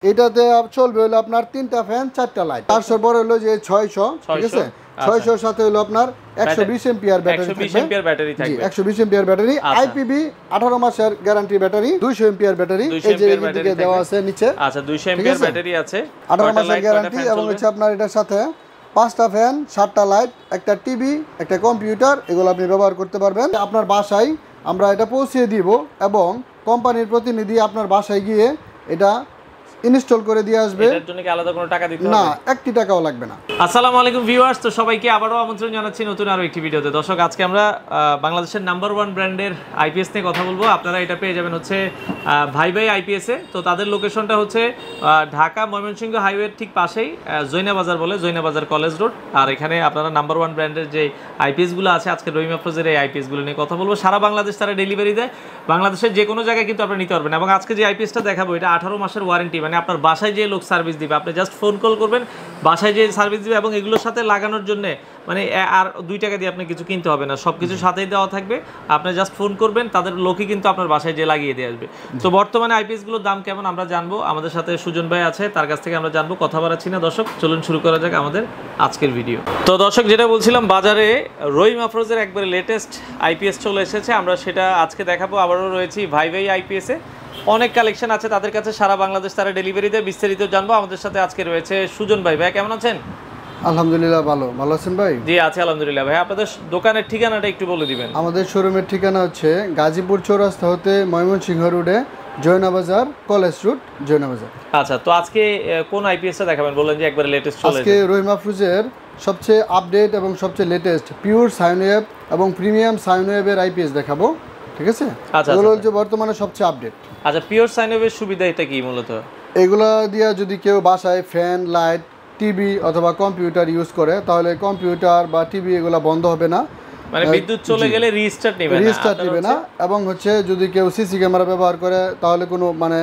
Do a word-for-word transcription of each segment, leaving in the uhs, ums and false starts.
এটাতে চলবে হলো আপনার তিনটা ফ্যান চারটা লাইট চারশো পরে হলো যে ছয়শো ঠিক আছে ছয়শোর সাথে হলো আপনার একশো বিশ এম্পিয়ার ব্যাটারি থাকবে একশো বিশ এম্পিয়ার ব্যাটারি আইপিবি আঠারো মাসের গ্যারান্টি ব্যাটারি দুইশো এম্পিয়ার ব্যাটারি এই যে এদিকে দেওয়া আছে নিচে আচ্ছা দুইশো এম্পিয়ার ব্যাটারি আছে আঠারো মাসের গ্যারান্টি এবং হচ্ছে আপনার এটার সাথে পাঁচটা ফ্যান সাতটা লাইট একটা টিভি একটা কম্পিউটার এগুলো আপনি ব্যবহার করতে পারবেন আপনার বাসায় আমরা এটা পৌঁছে দিব এবং কোম্পানির প্রতিনিধি আপনার বাসায় গিয়ে এটা ইনস্টল করে দিয়ে আসবে এর জন্য কি আলাদা কোনো টাকা দিতে হবে না একটি টাকাও লাগবে না আসসালামু আলাইকুম ভিউয়ার্স তো সবাইকে আবারো আমন্ত্রণ জানাচ্ছি নতুন আরো একটি ভিডিওতে দর্শক আজকে আমরা বাংলাদেশের নাম্বার ওয়ান ব্র্যান্ডের আইপিএস নিয়ে কথা বলবো আপনারা এটা পেয়ে যাবেন হচ্ছে ভাই ভাই আইপিএস এ তো তাদের লোকেশনটা হচ্ছে ঢাকা ময়মনসিংহ হাইওয়ের ঠিক পাশেই জৈনা বাজার বলে জৈনা বাজার কলেজ রোড আর এখানে আপনারা নাম্বার ওয়ান ব্র্যান্ডের যে আইপিএস গুলো আছে আজকে রহিম আফরোজের এই আইপিএস গুলো নিয়ে কথা বলবো সারা বাংলাদেশ তারা ডেলিভারি দেয় বাংলাদেশের যে কোনো জায়গায় কিন্তু আপনি নিতে পারবেন এবং আজকে যে আইপিএসটা দেখাবো এটা আঠারো মাসের ওয়ারেন্টি মানে আপনার বাসায় যে লোক সার্ভিস দিবে আপনি জাস্ট ফোন কল করবেন বাসায় যে সার্ভিস দিবে এবং এগুলোর সাথে লাগানোর জন্য মানে আর দুই টাকা দিয়ে আপনি কিছু কিনতে হবে না সব কিছু সাথেই দেওয়া থাকবে আপনি জাস্ট ফোন করবেন তাদের লোকই কিন্তু আপনার বাসায় যে লাগিয়ে দিয়ে আসবে তো বর্তমানে আইপিএসগুলোর দাম কেমন আমরা জানবো আমাদের সাথে সুজন ভাই আছে তার কাছ থেকে আমরা জানবো কথা বাড়াচ্ছি না দর্শক চলুন শুরু করা যাক আমাদের আজকের ভিডিও তো দর্শক যেটা বলছিলাম বাজারে রহিম আফরোজের একবারে লেটেস্ট আইপিএস চলে এসেছে আমরা সেটা আজকে দেখাবো আবারও রয়েছি ভাই ভাই আইপিএস এ অনেক কালেকশন আছে তাদের কাছে সারা বাংলাদেশ তারা ডেলিভারি দেয় বিস্তারিত জানবো আমাদের সাথে আজকে রয়েছে সুজন ভাই ভাই কেমন আছেন আলহামদুলিল্লাহ ভালো ভালো আছেন ভাই জি আছি আলহামদুলিল্লাহ ভাই আপনাদের দোকানের ঠিকানাটা একটু বলে দিবেন আমাদের শোরুমের ঠিকানা হচ্ছে গাজীপুর চৌরাস্তা হতে ময়মনসিংহ রোডে জয়না বাজার কলেজ রোড জয়না বাজার আচ্ছা তো আজকে কোন আইপিএসটা দেখাবেন বললেন যে একবার লেটেস্ট চলে আজকে রহিম আফরোজের সবচেয়ে আপডেট এবং সবচেয়ে লেটেস্ট পিওর সাইন ওয়েভ এবং প্রিমিয়াম সাইন ওয়েভের আইপিএস দেখাবো ঠিক আছে এগুলো হচ্ছে বর্তমানে সবচেয়ে আপডেট আচ্ছা পিওর সাইন ওয়েভের সুবিধা এটা কি মূলত এগুলা দিয়ে যদি কেউ বাসায় ফ্যান লাইট টিভি অথবা কম্পিউটার ইউজ করে তাহলে কম্পিউটার বা টিভি এগুলা বন্ধ হবে না মানে বিদ্যুৎ চলে গেলে রিস্টার্ট নেবে না রিস্টার্ট নেবে না এবং হচ্ছে যদি কেউ সিসি ক্যামেরা ব্যবহার করে তাহলে কোনো মানে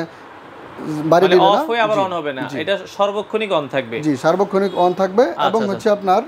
বাড়ি দিবে না অফ হয়ে আবার অন হবে না এটা সর্বক্ষণিক অন থাকবে জি সর্বক্ষণিক অন থাকবে এবং হচ্ছে আপনার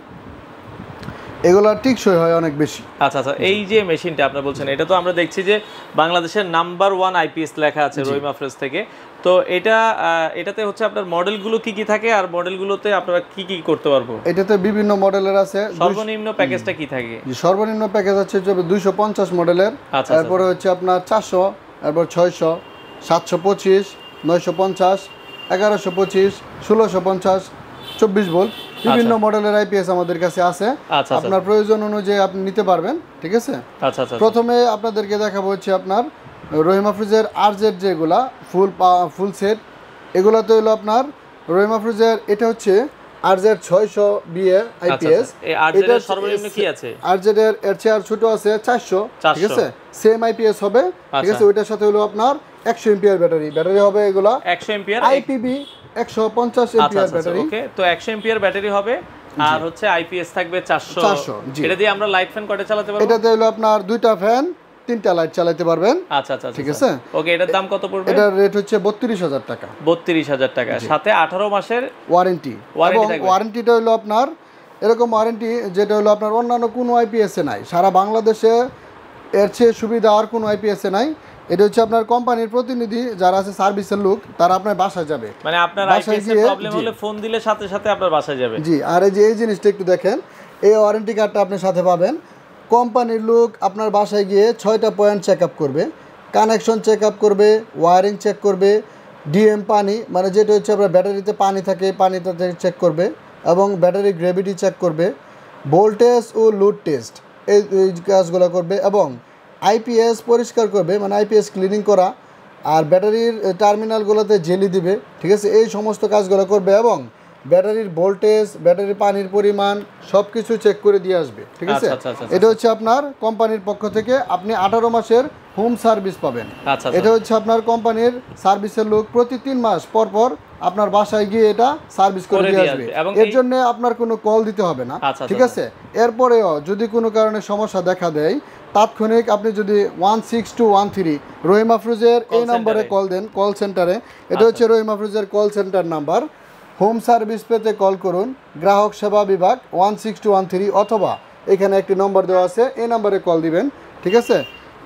এগুলা টিকসই হয় অনেক বেশি আচ্ছা আচ্ছা এই যে মেশিনটা আপনি বলছেন এটা তো আমরা দেখছি যে বাংলাদেশের নাম্বার ওয়ান আইপিএস লেখা আছে রহিম আফরোজ থেকে তো এটা এটাতে হচ্ছে আপনার মডেলগুলো কি কি থাকে আর মডেলগুলোতে আপনারা কি কি করতে পারবো এটাতে বিভিন্ন মডেলের আছে সর্বনিম্ন প্যাকেজটা কি থাকে জি সর্বনিম্ন প্যাকেজ আছে দুইশো পঞ্চাশ মডেলের তারপরে হচ্ছে আপনার চারশো তারপর ছয়শো সাতশো পঁচিশ নয়শো পঞ্চাশ এগারোশো পঁচিশ ষোলোশো পঞ্চাশ চব্বিশ ভোল্ট বিভিন্ন মডেলের আইপিএস আমাদের কাছে আছে আপনার প্রয়োজন অনুযায়ী আপনি নিতে পারবেন ঠিক আছে প্রথমে আপনাদেরকে দেখাবো হচ্ছে আপনার রহিম আফরোজের আরজেড যেগুলা ফুল ফুল সেট এগুলাতে হলো আপনার রহিম আফরোজের এটা হচ্ছে আরজেড ছয়শো বিএ আইপিএস এটা সর্বনিম্ন কি আছে আরজেড এর এর চেয়ে আর ছোট আছে চারশো ঠিক আছে সেম আইপিএস হবে ঠিক আছে ওইটার সাথে হলো আপনার একশো এম্পিয়ার ব্যাটারি ব্যাটারি হবে এগুলা একশো এম্পিয়ার আইপিবি একশো পঞ্চাশ এম্পিয়ার ব্যাটারি ওকে তো একশো এম্পিয়ার ব্যাটারি হবে আর হচ্ছে আইপিএস থাকবে চারশো এটা দিয়ে আমরা লাইট ফ্যান কয়টা চালাতে পারবো এটাতে হলো আপনার দুইটা ফ্যান তিনটা লাইট চালাতে পারবেন আচ্ছা আচ্ছা ঠিক আছে ওকে এটার দাম কত পড়বে এটার রেট হচ্ছে বত্রিশ হাজার টাকা বত্রিশ হাজার টাকা সাথে আঠারো মাসের ওয়ারেন্টি এবং ওয়ারেন্টিটা হলো আপনার এরকম ওয়ারেন্টি যেটা হলো আপনার অন্যান্য কোনো আইপিএস এ নাই সারা বাংলাদেশে এর চেয়ে সুবিধা আর কোনো আইপিএস এ নাই এটা হচ্ছে আপনার কোম্পানির প্রতিনিধি যারা আছে সার্ভিসের লোক তারা আপনার বাসায় যাবে মানে আপনার আইপিএস এর প্রবলেম হলে ফোন দিলে সাথে সাথে আপনার বাসায় যাবে জি আর এই যে এই জিনিসটা একটু দেখেন এই ওয়ারেন্টি কার্ডটা আপনার সাথে পাবেন কোম্পানির লোক আপনার বাসায় গিয়ে ছয়টা পয়েন্ট চেক আপ করবে কানেকশন চেক আপ করবে ওয়ারিং চেক করবে ডিএম পানি মানে যেটা হচ্ছে আপনার ব্যাটারিতে পানি থাকে পানিটা চেক করবে এবং ব্যাটারি গ্রেভিটি চেক করবে ভোল্টেজ ও লোড টেস্ট এই কাজগুলো করবে এবং আইপিএস পরিষ্কার করবে মানে আইপিএস ক্লিনিং করা আর ব্যাটারির টার্মিনালগুলোতে জেলি দিবে ঠিক আছে এই সমস্ত কাজগুলো করবে এবং ব্যাটারির ভোল্টেজ ব্যাটারির পানির পরিমাণ সব কিছু চেক করে দিয়ে আসবে ঠিক আছে এটা হচ্ছে আপনার কোম্পানির পক্ষ থেকে আপনি আঠারো মাসের হোম সার্ভিস পাবেন এটা হচ্ছে আপনার কোম্পানির সার্ভিসের লোক প্রতি তিন মাস পর পর আপনার বাসায় গিয়ে এটা সার্ভিস করে দিয়ে আসবে এর জন্য আপনার কোনো কল দিতে হবে না ঠিক আছে এরপরেও যদি কোনো কারণে সমস্যা দেখা দেয় তাৎক্ষণিক আপনি যদি one six two one three Rahim আফরোজের এই নম্বরে কল দেন কল সেন্টারে এটা হচ্ছে রহিম আফরোজের call centre number home service পেতে কল করুন গ্রাহক সেবা বিভাগ one six two one three অথবা এখানে একটি নম্বর দেওয়া আছে এই নম্বরে কল দিবেন ঠিক আছে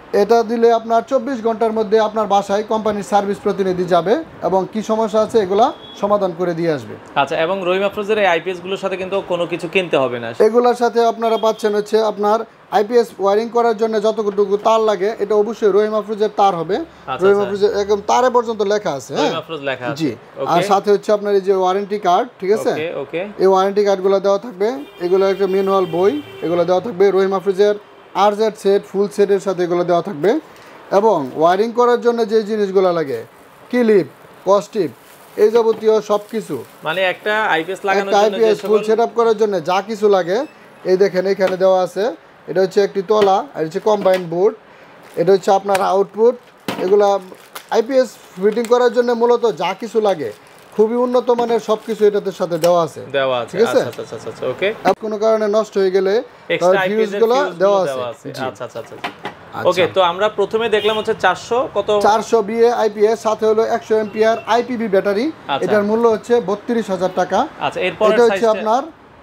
এটা দিলে আপনার চব্বিশ ঘন্টার মধ্যে আপনার বাসায় কোম্পানির সার্ভিস প্রতিনিধি যাবে এবং কি সমস্যা আছে এগুলা সমাধান করে দিয়ে আসবে। আচ্ছা, এবং রহিম আফরোজের এই আইপিএস গুলোর সাথে কিন্তু কোনো কিছু কিনতে হবে না। এগুলোর সাথে আপনারা পাচ্ছেন হচ্ছে আপনার আইপিএস ওয়্যারিং করার জন্য যতটুকু তার লাগে এটা অবশ্যই রহিম আফরোজের তার হবে। রহিম আফরোজের একদম তারে পর্যন্ত লেখা আছে। হ্যাঁ, রহিম আফরোজ লেখা আছে। জি, আর সাথে হচ্ছে আপনার এই যে ওয়ারেন্টি কার্ড, ঠিক আছে, ওকে ওকে, এই ওয়ারেন্টি কার্ডগুলো দেওয়া থাকবে। এগুলো একটা ম্যানুয়াল বই, এগুলো দেওয়া থাকবে। রহিম আফরোজের আরজেড সেট, ফুল সেটের সাথে এগুলো দেওয়া থাকবে। এবং ওয়ারিং করার জন্য যে জিনিসগুলো লাগে, ক্লিপ, কস্টিপ, এই যাবতীয় সব কিছু, মানে একটা আইপিএস লাগানোর জন্য আইপিএস ফুল সেটআপ করার জন্য যা কিছু লাগে এই দেখেন এখানে দেওয়া আছে। এটা হচ্ছে একটি তলা, আর হচ্ছে কম্বাইন্ড বোর্ড, এটা হচ্ছে আপনার আউটপুট। এগুলা আইপিএস ফিটিং করার জন্য মূলত যা কিছু লাগে খুবই উন্নত মানের সব কিছু এটাতে সাথে দেওয়া আছে। দেওয়া আছে, ঠিক আছে। আচ্ছা আচ্ছা আচ্ছা, ওকে। কোনো কারণে নষ্ট হয়ে গেলে এক্সট্রা ফিউজগুলো দেওয়া আছে। আচ্ছা আচ্ছা আচ্ছা, ওকে। তো আমরা প্রথমে দেখলাম হচ্ছে চারশো কত চারশো বিএ আইপিএস, সাথে হলো একশো এম্পিয়ার আইপিবি ব্যাটারি। এটার মূল্য হচ্ছে বত্রিশ হাজার টাকা। আচ্ছা, এরপর এটা হচ্ছে আপনার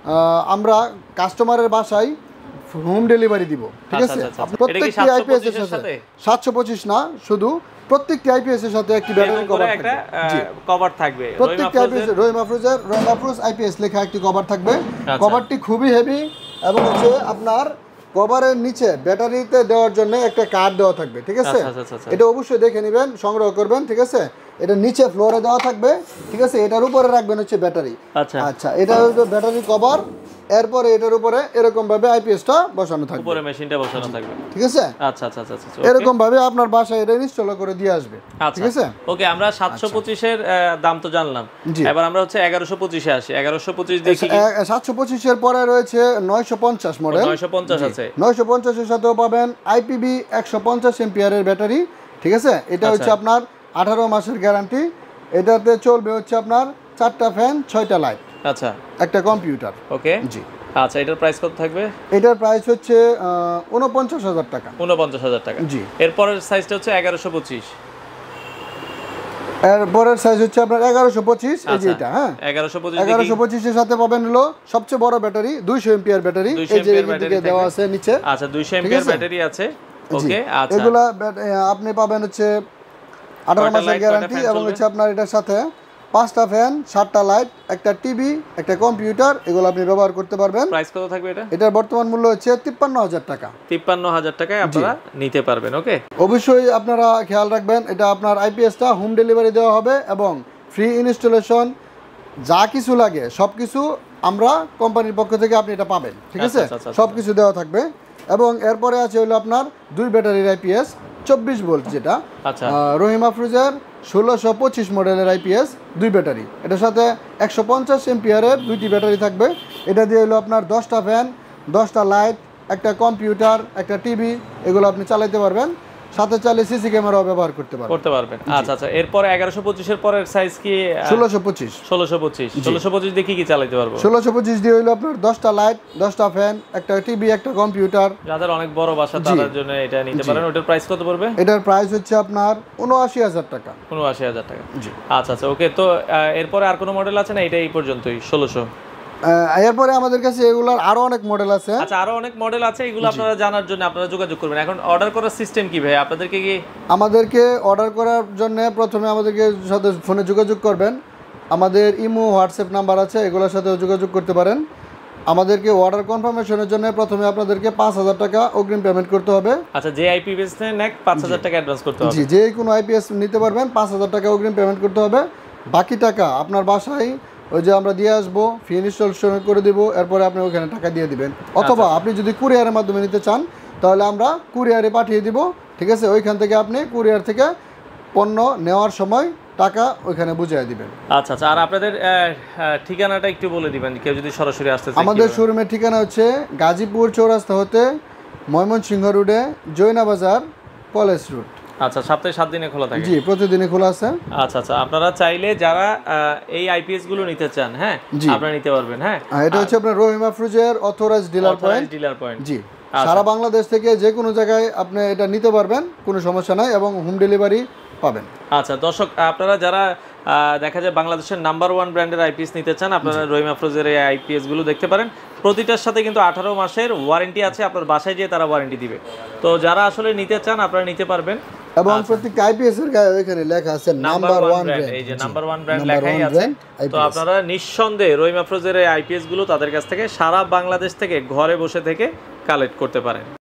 আমরা কাস্টমারের বাসায় হোম ডেলিভারি দিব, ঠিক আছে। প্রত্যেকটি আইপিএস এর সাথে সাতশো পঁচিশ না, শুধু প্রত্যেকটি আইপিএস এর সাথে একটি ব্যাটারি কভার থাকবে, কভার থাকবে। প্রত্যেকটি আইপিএস রহিম আফরোজের রহিম আফরোজ আইপিএস লেখা একটি কভার থাকবে। কভারটি খুবই হেভি এবং হচ্ছে আপনার কভারের নিচে ব্যাটারিতে দেওয়ার জন্য একটা কার্ড দেওয়া থাকবে, ঠিক আছে। এটা অবশ্যই দেখে নেবেন, সংগ্রহ করবেন, ঠিক আছে। এটা নিচে ফ্লোরে দেওয়া থাকবে, ঠিক আছে। এটার উপরে রাখবেন হচ্ছে ব্যাটারি। আচ্ছা আচ্ছা, এটা হচ্ছে ব্যাটারি কভার। এরপরে এটার উপরে এরকম ভাবে আইপিএসটা বসানো থাকবে, উপরে মেশিনটা বসানো থাকবে, ঠিক আছে। আচ্ছা আচ্ছা আচ্ছা, এরকম ভাবে আপনার বাসায় এটা ইনস্টল করে দিয়ে আসবে, ঠিক আছে। ওকে, আমরা সাতশো পঁচিশ এর দাম তো জানলাম, এবার আমরা হচ্ছে এগারোশো পঁচিশে আসি। এগারোশো পঁচিশ দেখি, সাতশো পঁচিশ এর পরে রয়েছে নয়শো পঞ্চাশ মডেল। নয়শো পঞ্চাশ আছে। নয়শো পঞ্চাশ এর সাথেও পাবেন আইপিবি একশো পঞ্চাশ এম্পিয়ারের ব্যাটারি, ঠিক আছে। এটা হচ্ছে আপনার আঠারো মাসের গ্যারান্টি। এটাতে চলবে হচ্ছে আপনার চারটা ফ্যান, ছয়টা লাইট, আচ্ছা, একটা কম্পিউটার। ওকে, জি। আচ্ছা, এটার প্রাইস কত থাকবে? এটার প্রাইস হচ্ছে উনপঞ্চাশ হাজার টাকা। উনপঞ্চাশ হাজার টাকা, জি। এরপরের সাইজটা হচ্ছে এগারোশো পঁচিশ। এরপরের সাইজ হচ্ছে আপনার এগারোশো পঁচিশ, এই যে এটা। হ্যাঁ, এগারোশো পঁচিশ এগারোশো পঁচিশ এর সাথে পাবেন হলো সবচেয়ে বড় ব্যাটারি, দুইশো এম্পিয়ার ব্যাটারি। এই যে এদিকে দেওয়া আছে নিচে। আচ্ছা, দুইশো এম্পিয়ার ব্যাটারি আছে, ওকে। আচ্ছা, এগুলা আপনি পাবেন হচ্ছে আঠারো মাসের গ্যারান্টি এবং হচ্ছে আপনার এটার সাথে পাঁচটা ফ্যান, সাতটা লাইট, একটা টিভি, একটা কম্পিউটার, এগুলো আপনি ব্যবহার করতে পারবেন। প্রাইস কত থাকবে এটা? এটার বর্তমান মূল্য হচ্ছে তিপ্পান্ন হাজার টাকা। তিপ্পান্ন হাজার টাকায় আপনারা নিতে পারবেন, ওকে। অবশ্যই আপনারা খেয়াল রাখবেন, এটা আপনার আইপিএসটা হোম ডেলিভারি দেওয়া হবে এবং ফ্রি ইনস্টলেশন, যা কিছু লাগে সব কিছু আমরা কোম্পানির পক্ষ থেকে আপনি এটা পাবেন, ঠিক আছে। সব কিছু দেওয়া থাকবে। এবং এরপরে আছে হলো আপনার দুই ব্যাটারির আইপিএস চব্বিশ ভোল্ট, যেটা রহিম আফরোজের ষোলোশো পঁচিশ মডেলের আইপিএস, দুই ব্যাটারি। এটার সাথে একশো পঞ্চাশ এম্পিয়ারের দুইটি ব্যাটারি থাকবে। এটা দিয়ে হলো আপনার দশটা ফ্যান, দশটা লাইট, একটা কম্পিউটার, একটা টিভি, এগুলো আপনি চালাতে পারবেন। সাথে চাইলে সিসি ক্যামেরাও ব্যবহার করতে পারবেন করতে পারবেন আচ্ছা আচ্ছা। এরপরে এগারোশো পঁচিশ এর পরের সাইজ কি? ষোলোশো পঁচিশ। ষোলোশো পঁচিশ ষোলোশো পঁচিশ দিয়ে কি কি চালাতে পারবো? ষোলোশো পঁচিশ দিয়ে হইলো আপনার দশটা লাইট, দশটা ফ্যান, একটা টিভি, একটা কম্পিউটার। যাদের অনেক বড় বাসা তাদের জন্য এটা নিতে পারেন। ওটার প্রাইস কত পড়বে? এটার প্রাইস হচ্ছে আপনার উনআশি হাজার টাকা। উনআশি হাজার টাকা, জি। আচ্ছা আচ্ছা, ওকে। তো এরপরে আর কোনো মডেল আছে না? এটা এই পর্যন্তই ষোলোশো? এরপরে আমাদের কাছে এগুলোর আরো অনেক মডেল আছে। আচ্ছা, আরো অনেক মডেল আছে, এগুলো আপনারা জানার জন্য আপনারা যোগাযোগ করবেন। এখন অর্ডার করার সিস্টেম কি ভাই? আপনাদেরকে কি আমাদেরকে অর্ডার করার জন্য প্রথমে আমাদেরকে সাথে ফোনে যোগাযোগ করবেন। আমাদের ইমো, হোয়াটসঅ্যাপ নাম্বার আছে, এগুলোর সাথে যোগাযোগ করতে পারেন। আমাদেরকে অর্ডার কনফার্মেশনের জন্য প্রথমে আপনাদেরকে পাঁচ হাজার টাকা অগ্রিম পেমেন্ট করতে হবে। আচ্ছা, যে আইপিএস নেন পাঁচ হাজার টাকা অ্যাডভান্স করতে হবে। জি, যে কোনো আইপিএস নিতে পারবেন, পাঁচ হাজার টাকা অগ্রিম পেমেন্ট করতে হবে। বাকি টাকা আপনার বাসায় ওই যে আমরা দিয়ে আসবো, ফি ইনস্টলেশন করে দেবো, এরপরে আপনি ওখানে টাকা দিয়ে দিবেন। অথবা আপনি যদি কুরিয়ারের মাধ্যমে নিতে চান তাহলে আমরা কুরিয়ারে পাঠিয়ে দিব, ঠিক আছে। ওইখান থেকে আপনি কুরিয়ার থেকে পণ্য নেওয়ার সময় টাকা ওইখানে বুঝিয়ে দিবেন। আচ্ছা আচ্ছা। আর আপনাদের ঠিকানাটা একটু বলে দিবেন, কেউ যদি সরাসরি আসতে চায়। আমাদের শোরুমের ঠিকানা হচ্ছে গাজীপুর চৌরাস্তা হতে ময়মনসিংহ রোডে জৈনা বাজার, কলেজ রোড। আচ্ছা, সপ্তাহে সাত দিনে খোলা থাকে? জি, প্রতিদিনই খোলা আছে। আচ্ছা আচ্ছা। আপনারা চাইলে যারা এই আইপিএস গুলো নিতে চান, হ্যাঁ, আপনারা নিতে পারবেন। হ্যাঁ, এটা হচ্ছে আপনার রহিম আফরোজের authorised dealer point. Dealer point, জি। সারা বাংলাদেশ থেকে যে কোনো জায়গায় আপনি এটা নিতে পারবেন, কোনো সমস্যা নাই, এবং হোম ডেলিভারি পাবেন। আচ্ছা দর্শক, আপনারা যারা দেখা যায় বাংলাদেশের নাম্বার ওয়ান ব্র্যান্ডের আইপিএস নিতে চান, আপনারা রহিম আফরোজের এই আইপিএস গুলো দেখতে পারেন। প্রতিটার সাথে কিন্তু আঠারো মাসের ওয়ারেন্টি আছে, আপনার বাসায় গিয়ে তারা ওয়ারেন্টি দিবে। তো যারা আসলে নিতে চান আপনারা নিতে পারবেন। এবং প্রত্যেক আইপিএস এর গায়ে এখানে লেখা আছে নাম্বার ওয়ান ব্র্যান্ড, এই যে নাম্বার ওয়ান ব্র্যান্ড লেখাই আছে। তো আপনারা নিঃসন্দেহে রহিম আফরোজের এই আইপিএস গুলো তাদের কাছ থেকে সারা বাংলাদেশ থেকে ঘরে বসে থেকে কালেক্ট করতে পারেন।